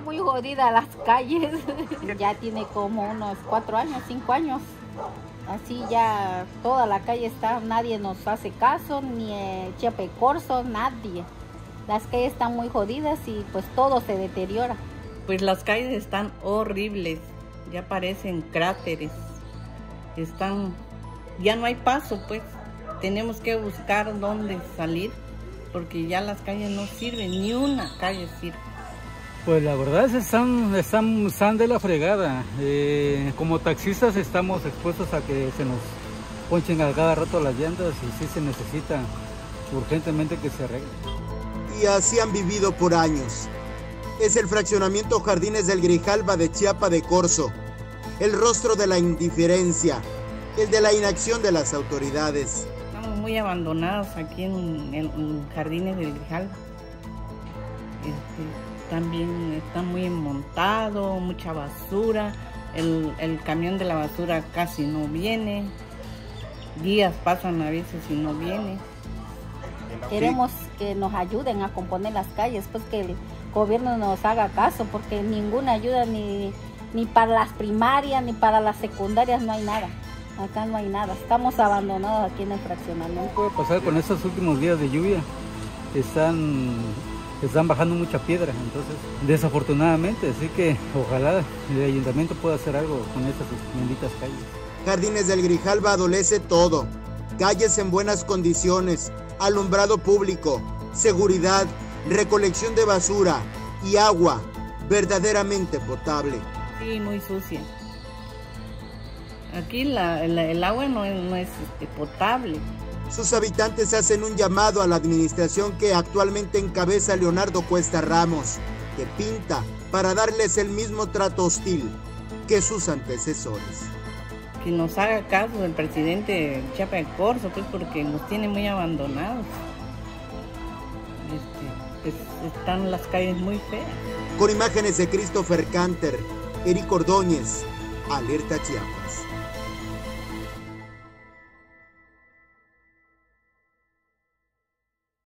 muy jodidas las calles. Ya tiene como unos 4 años, 5 años. Así ya toda la calle está, nadie nos hace caso, ni Chiapa de Corzo, nadie. Las calles están muy jodidas y pues todo se deteriora. Pues las calles están horribles, ya parecen cráteres. Ya no hay paso, pues. Tenemos que buscar dónde salir, porque ya las calles no sirven, ni una calle sirve. Pues la verdad están de la fregada. Como taxistas estamos expuestos a que se nos ponchen a cada rato las llantas y sí se necesita urgentemente que se arregle. Y así han vivido por años. Es el fraccionamiento Jardines del Grijalva de Chiapa de Corzo, el rostro de la indiferencia, el de la inacción de las autoridades. Estamos muy abandonados aquí en Jardines del Grijalva. También está muy montado, mucha basura, el camión de la basura casi no viene, días pasan a veces y no viene. Queremos que nos ayuden a componer las calles, pues que el gobierno nos haga caso, porque ninguna ayuda ni para las primarias ni para las secundarias no hay nada. Acá no hay nada, estamos abandonados aquí en el fraccionamiento. ¿Qué puede pasar con estos últimos días de lluvia? Están bajando mucha piedra, entonces desafortunadamente, así que ojalá el ayuntamiento pueda hacer algo con estas benditas calles. Jardines del Grijalva adolece todo: calles en buenas condiciones, alumbrado público, seguridad, recolección de basura y agua verdaderamente potable. Sí, muy sucia. Aquí el agua no es potable. Sus habitantes hacen un llamado a la administración que actualmente encabeza Leonardo Cuesta Ramos, que pinta para darles el mismo trato hostil que sus antecesores. Que nos haga caso el presidente Chiapa de Corzo, pues, porque nos tiene muy abandonados. Pues, están las calles muy feas. Con imágenes de Christopher Canter, Eric Ordóñez, Alerta Chiapas.